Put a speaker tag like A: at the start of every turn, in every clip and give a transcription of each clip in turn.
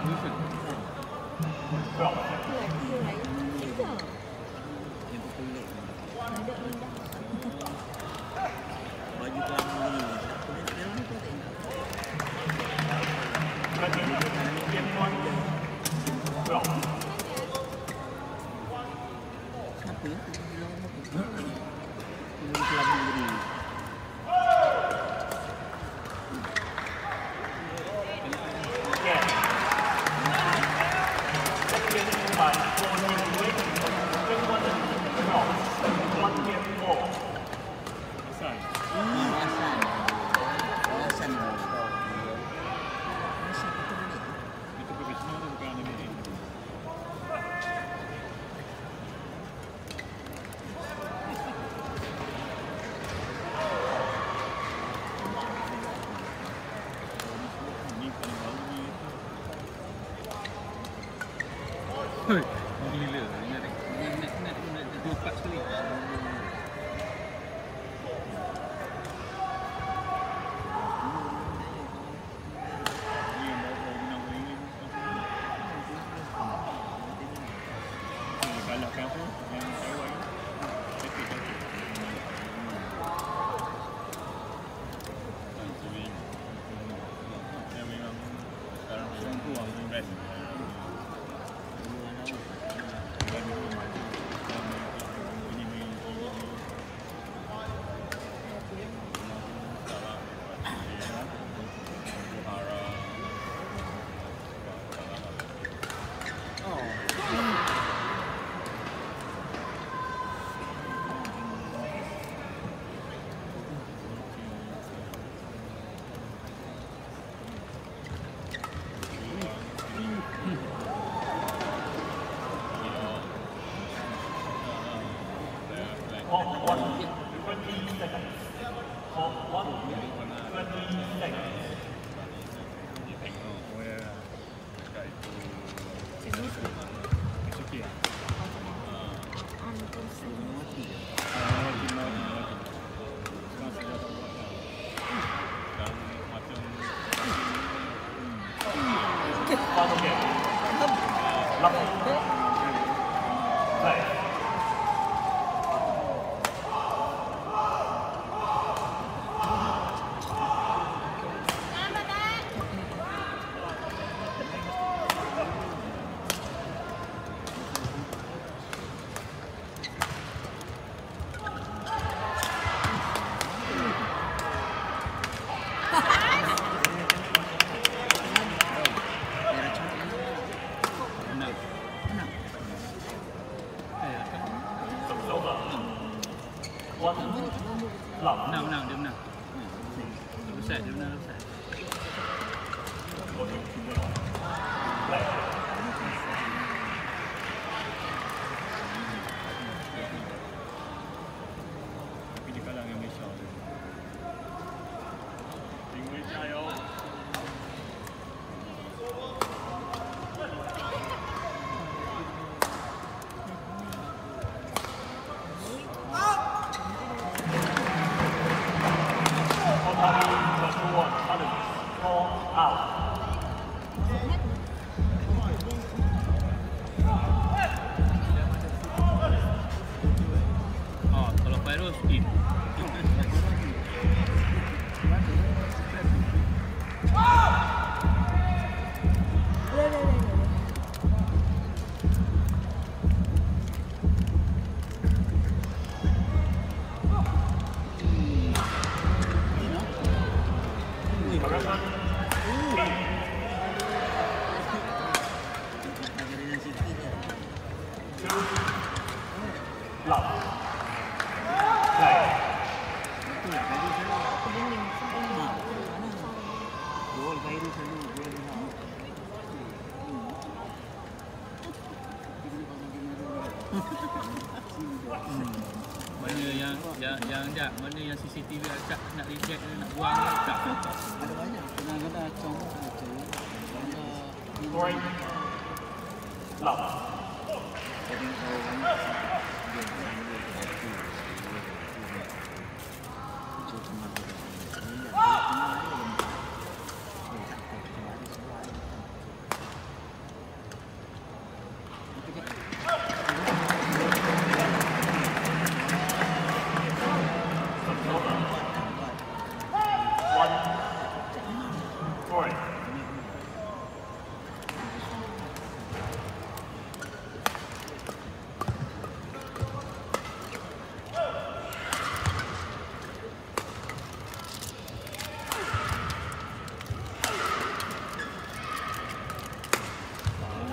A: Gila, nak 24 sekali. Kalahkan apa? Yang Taiwan. Yang memang sekarang tu orang best. Menang, dia menang. Offside, dia menang offside. Tapi dia kalah dengan Malaysia. Tinggal jayo. Kalau Fairuz in. Mana yang CCTV acak nak reject ke nak buang ke tak?
B: Ada banyak. Kadang-kadang acong macam
C: Scoring. Love.
B: Jadi kalau banyak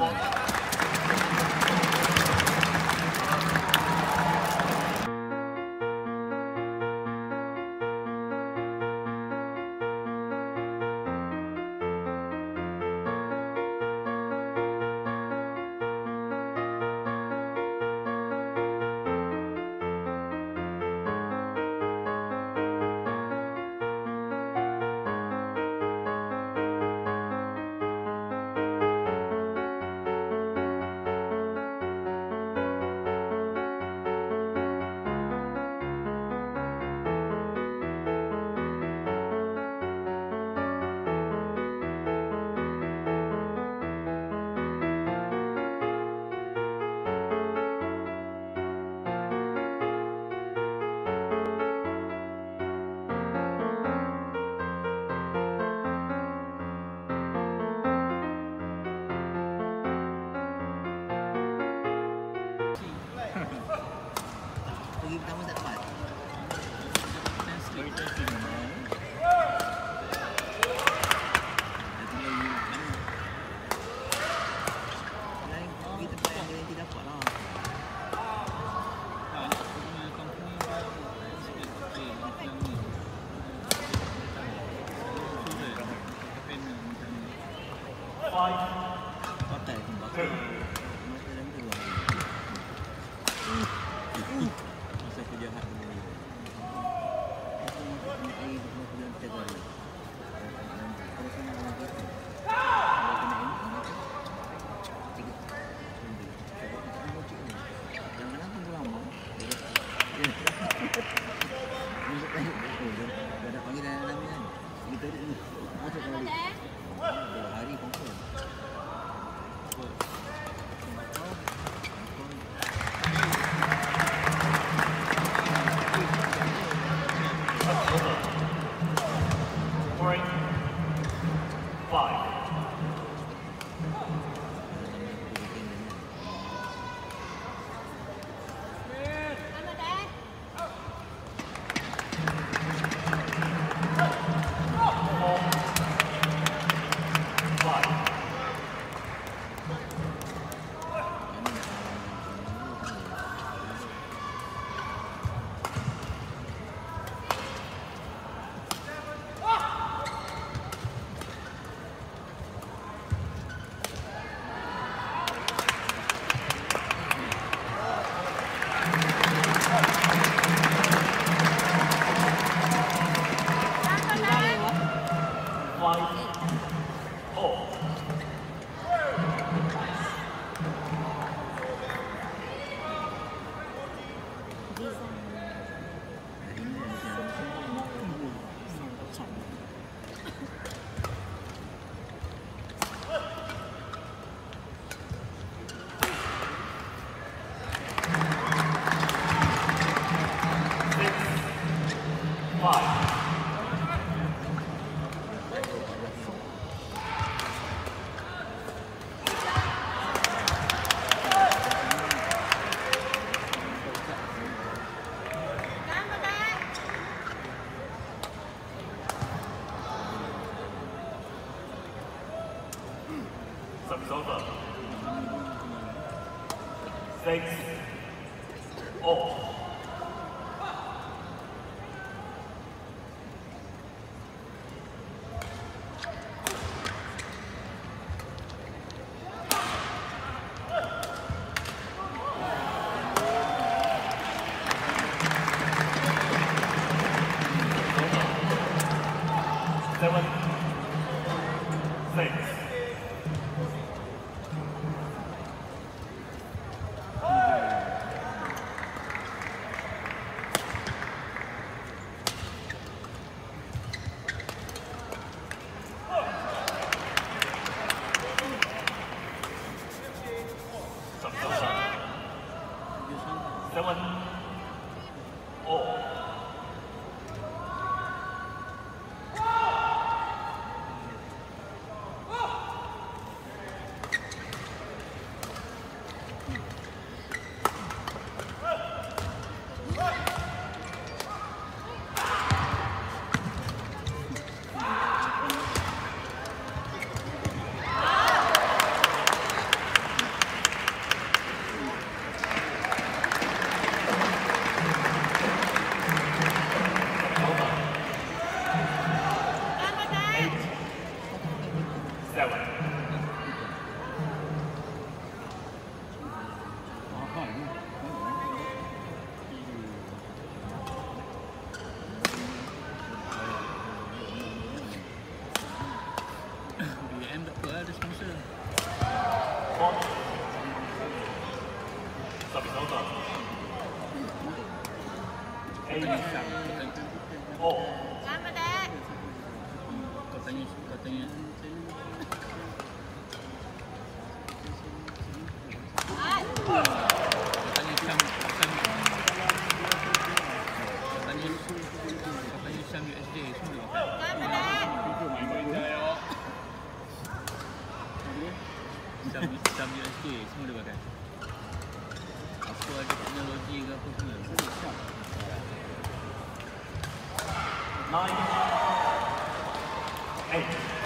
B: Pergi pertama tak dapat. Lain pergi tempat yang dia nanti dapat lah. Hotel tu bakal. Masa dalam tu lah. Masa aku jahat tu. Aku nak air semua tu dalam tiga hari. Kalau sana orang kata. Kalau kena ini, tiga. Jangan aku lama. Dah ada panggilan nama kan. Kita ni. Masuk kali. 2 hari confirm.
C: Service over. 6 all. Sport. Service over. 8 all.
A: Kau tanya Syam USD semua Syam USD semua dia pakai. Apa ada teknologi ke apa semua.
C: 9 8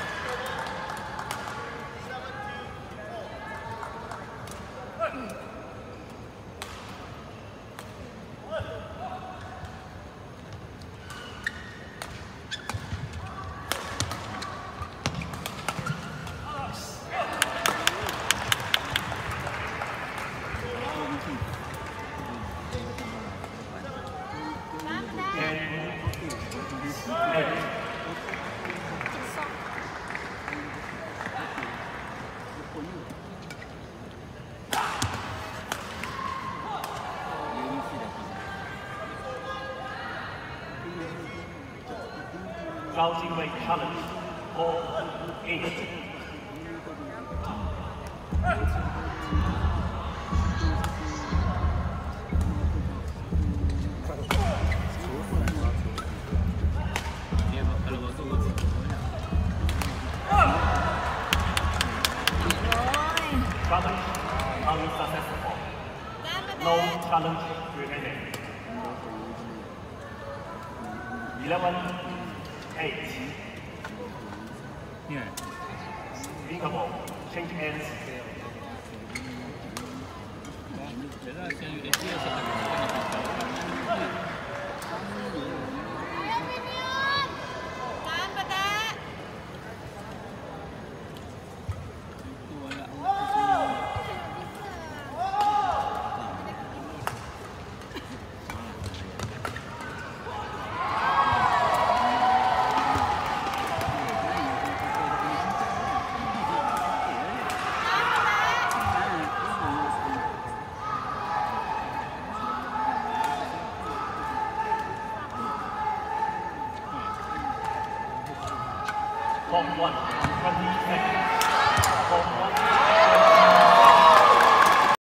C: Crouching weight challenge for 8.
A: Dia kalau waktu
C: Challenge unsuccessful. No challenge remaining. 11 8.
A: ni kan.
C: Speakable. Change hands.
A: Jelas yang USD akan kena
C: Top 1, 20 seconds. Top 1.